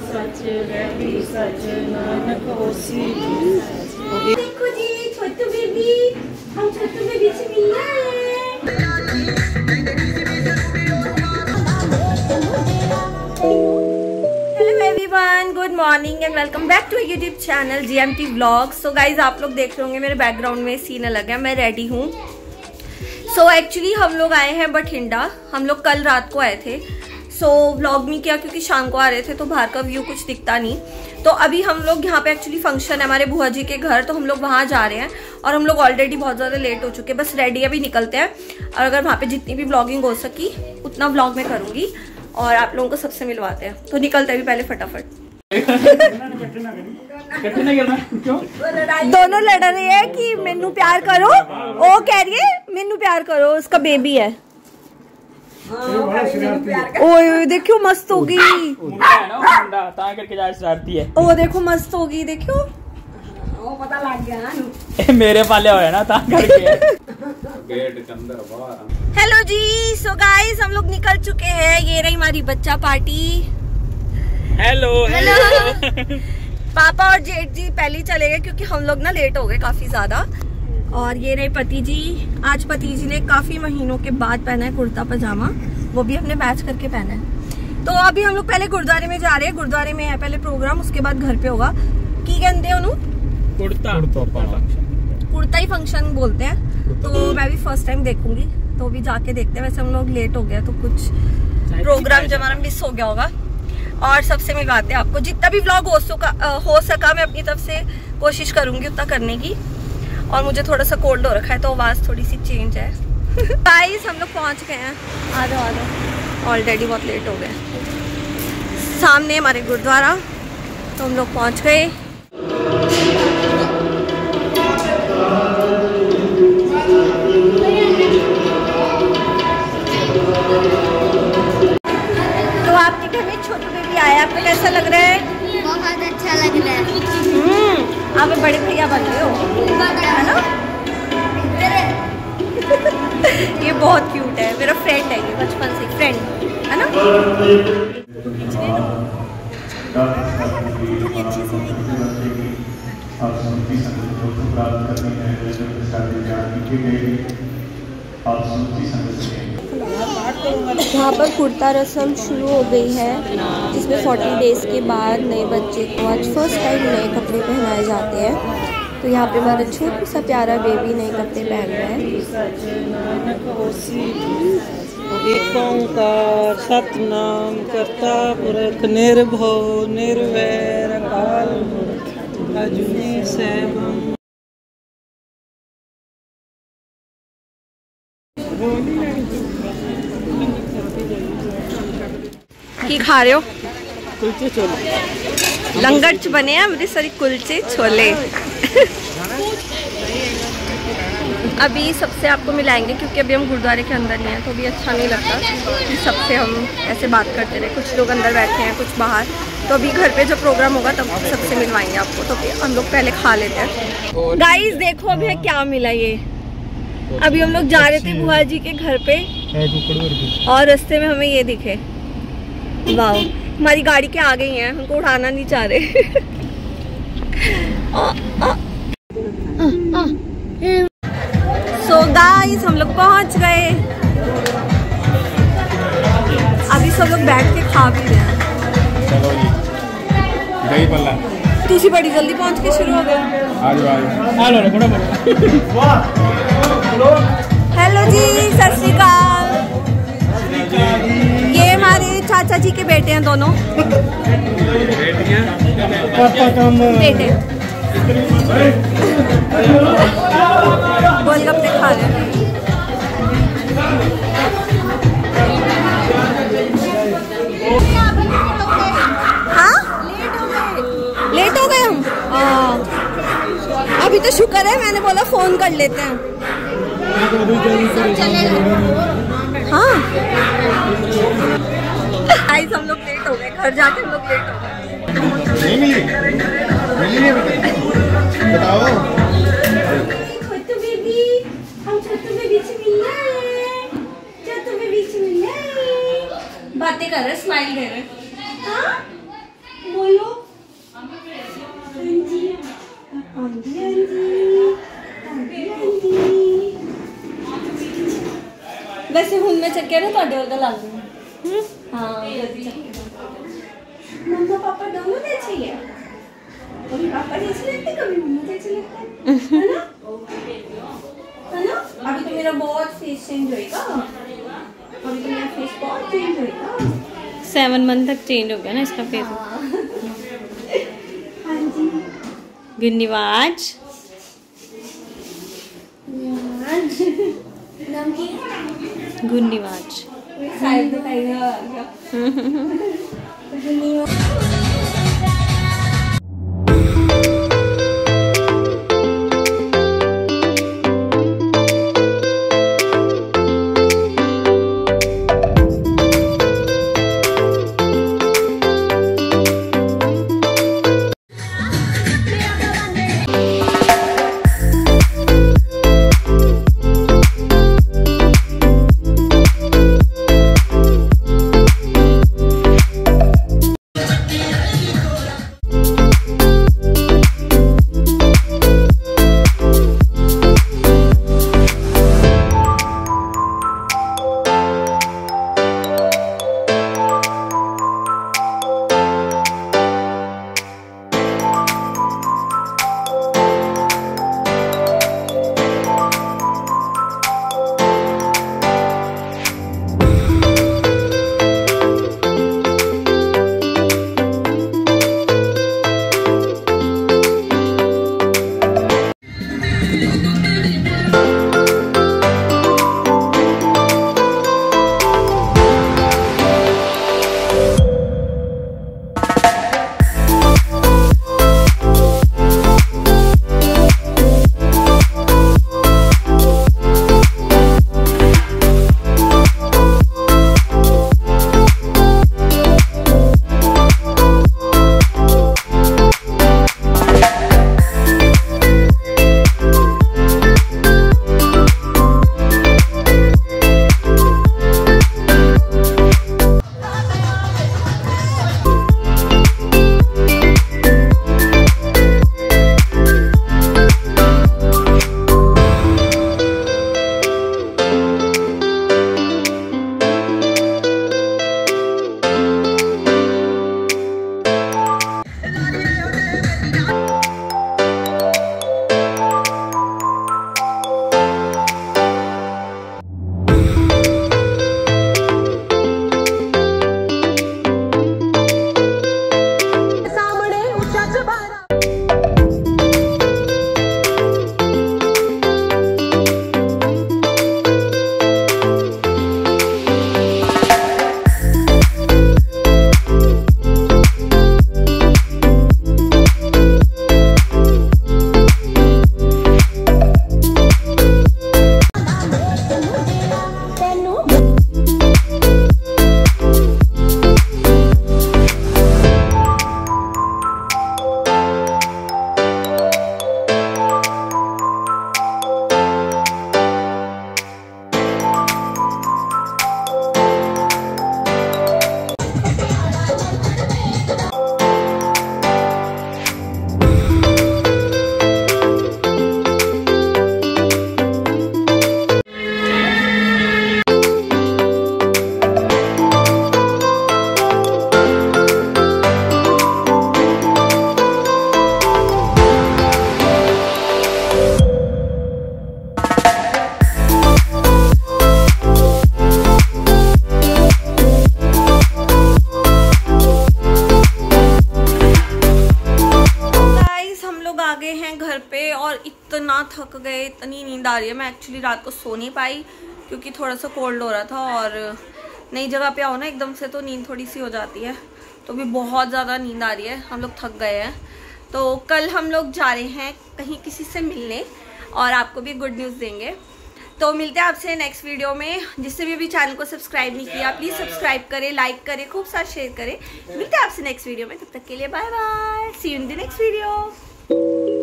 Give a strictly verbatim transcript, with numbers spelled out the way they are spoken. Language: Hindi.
सच रहबी सच नानक होसी। देखो जी छोटू बेबी, हम छोटू बेबी से मिलना है। Hello everyone, good morning and welcome back to YouTube channel GMT vlogs. So guys आप लोग देख रहे होंगे मेरे बैकग्राउंड में सीन अलग है, मैं रेडी हूँ। सो एक्चुअली हम लोग आए हैं बठिंडा। हम लोग कल रात को आए थे। सो so, व्लॉग नहीं किया क्योंकि शाम को आ रहे थे तो बाहर का व्यू कुछ दिखता नहीं। तो अभी हम लोग यहाँ पे एक्चुअली फंक्शन है हमारे बुआ जी के घर, तो हम लोग वहाँ जा रहे हैं और हम लोग ऑलरेडी बहुत ज़्यादा लेट हो चुके हैं। बस रेडी अभी निकलते हैं और अगर वहाँ पे जितनी भी व्लॉगिंग हो सकी उतना व्लॉग में करूँगी और आप लोगों को सबसे मिलवाते हैं। तो निकलते हैं पहले फटाफट। दोनों लड़ रहे हैं कि मेनू प्यार करो, वो कह रही है मेनू प्यार करो, उसका बेबी है। ओए देखियो मस्त होगी, ओ देखो मस्त होगी, देखियो वो पता लग गया मेरे पाले हो ना ता करके गेट के अंदर बाहर। हेलो जी, सो गाइस हम लोग निकल चुके हैं। ये रही हमारी बच्चा पार्टी। हेलो हेलो पापा और जेठ जी पहले ही चले गए क्योंकि हम लोग ना लेट हो गए काफी ज्यादा। और ये रहे पति जी। आज पति जी ने काफी महीनों के बाद पहना है कुर्ता पजामा, वो भी हमने मैच करके पहना है। तो अभी हम लोग पहले गुरुद्वारे में जा रहे हैं। गुरुद्वारे में है पहले प्रोग्राम, उसके बाद घर पे होगा। की कहते हैं कुर्ता कुर्ता ही फंक्शन बोलते हैं। तो मैं भी फर्स्ट टाइम देखूंगी, तो अभी जाके देखते हैं। वैसे हम लोग लेट हो गया तो कुछ प्रोग्राम जो हमारा मिस हो गया होगा। और सबसे मिलवाते हैं आपको। जितना भी व्लॉग हो सका हो सका मैं अपनी तरफ से कोशिश करूंगी उतना करने की। और मुझे थोड़ा सा कोल्ड हो रखा है तो आवाज थोड़ी सी चेंज है। गाइस हम लोग पहुंच गए हैं। आ जाओ आ जाओ, ऑलरेडी बहुत लेट हो गए। सामने हमारे गुरुद्वारा, तो हम लोग पहुंच गए। तो आपके घर में छोटू बेबी आया, आपको कैसा लग रहा है? बहुत अच्छा लग रहा है। हम्म, आप बड़े भैया बन रहे हो, है ना? ये बहुत क्यूट है, मेरा फ्रेंड है, ये बचपन से फ्रेंड है ना। यहाँ पर कुर्ता रस्म शुरू हो गई है, जिसमें फोर्टी डेज के बाद नए बच्चे को आज फर्स्ट टाइम नए कपड़े पहनाए जाते हैं। तो यहाँ पे हमारा छोटा सा प्यारा बेबी नए कपड़े पहन रहा है। एक ओंकार सतनाम करता पुरख निर्भव निर्वैर अकाल अजूनी सैभम। की खा रहे हो? कुलचे छोले, लंगर बने हैं अमृतसरी कुलचे छोले। अभी सबसे आपको मिलाएंगे क्योंकि अभी हम गुरुद्वारे के अंदर नहीं हैं, तो अभी अच्छा नहीं लगता कि सबसे हम ऐसे बात करते रहे। कुछ लोग अंदर बैठे हैं, कुछ बाहर। तो अभी घर पे जब प्रोग्राम होगा तब सबसे मिलवाएंगे आपको। तो हम लोग पहले खा लेते हैं। गाइस देखो अभी क्या मिला। ये अभी हम लोग जा रहे थे बुआ जी के घर पे और रास्ते में हमें ये दिखे। वाह, हमारी गाड़ी के आ गई हैं, हमको उठाना नहीं चाह रहे। सो गाइस हम लोग पहुंच गए। अभी सब लोग बैठ के खा भी रहे हैं। दही पल्ला तुसी बड़ी जल्दी पहुंच के शुरू हो गए। हेलो जी, सत श्री अकाल। ये हमारे चाचा जी के बेटे हैं दोनों। बेटे गोलगप्पे खा रहे हैं। हाँ लेट हो गए हम। आ, अभी तो शुक्र है, मैंने बोला फोन कर लेते हैं। हाँ गाइस हम लोग लेट हो गए, घर जाके हम लोग लेट हो गए। नहीं मिली मिली नहीं बताओ। छोटू बेबी, हम छोटू बेबी से मिलना है, छोटू बेबी से मिलना है। बातें कर रहे, स्माइल दे रहे। हाँ जी हाँ जी हाँ जी हाँ जी। वैसे हुन मैं चक्के ना ਤੁਹਾਡੇ वर्गा लग दूँ। हाँ मम्मा पापा दोनों ने अच्छे है। कभी पापा ने अच्छे लगते कभी मम्मा ने अच्छे लगते है ना है ना। अभी तो मेरा बहुत फेस चेंज होएगा। अभी तो मेरा फेस बहुत चेंज होएगा। सेवन मंथ तक चेंज हो गया ना इसका फेस। हाँ जी गुन्नीवाज नाम की गुन्नीवाज साइड दिखाएगा। इतना थक गए, इतनी नींद आ रही है। मैं एक्चुअली रात को सो नहीं पाई क्योंकि थोड़ा सा कोल्ड हो रहा था और नई जगह पे आओ ना एकदम से तो नींद थोड़ी सी हो जाती है। तो भी बहुत ज़्यादा नींद आ रही है, हम लोग थक गए हैं। तो कल हम लोग जा रहे हैं कहीं किसी से मिलने और आपको भी गुड न्यूज़ देंगे। तो मिलते हैं आपसे नेक्स्ट वीडियो में। जिससे भी अभी चैनल को सब्सक्राइब नहीं किया प्लीज़ सब्सक्राइब करें, लाइक करें, खूब सारा शेयर करें। मिलते हैं आपसे नेक्स्ट वीडियो में, तब तक के लिए bye bye, see you in the next video.